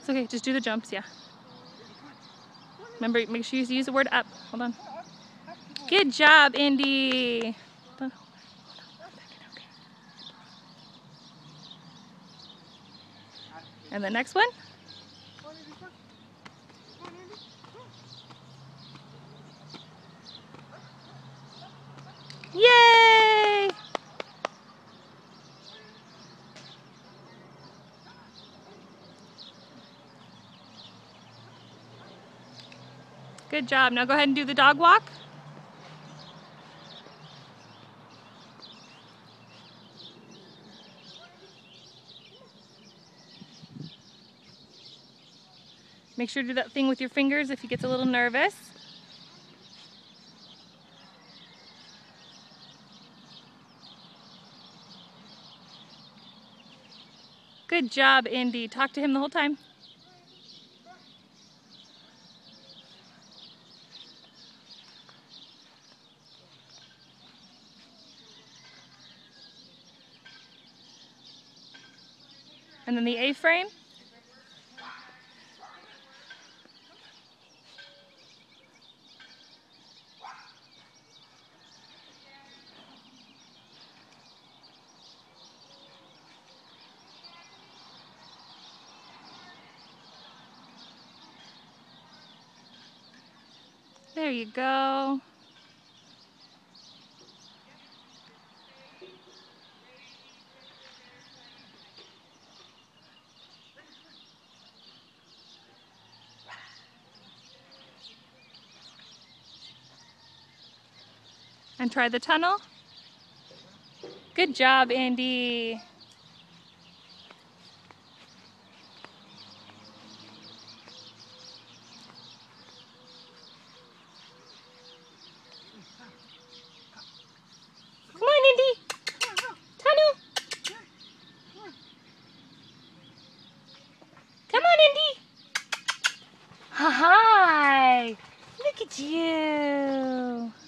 okay. Just do the jumps, yeah. Remember, make sure you use the word up. Hold on. Good job, Indy. Hold on. Okay. And the next one? Yay! Good job. Now go ahead and do the dog walk. Make sure to do that thing with your fingers if he gets a little nervous. Good job, Indy. Talk to him the whole time. And then the A-frame. There you go. And try the tunnel. Good job, Andy. Come on, Indy. Tunnel. Come on, Indy. Hi. Look at you.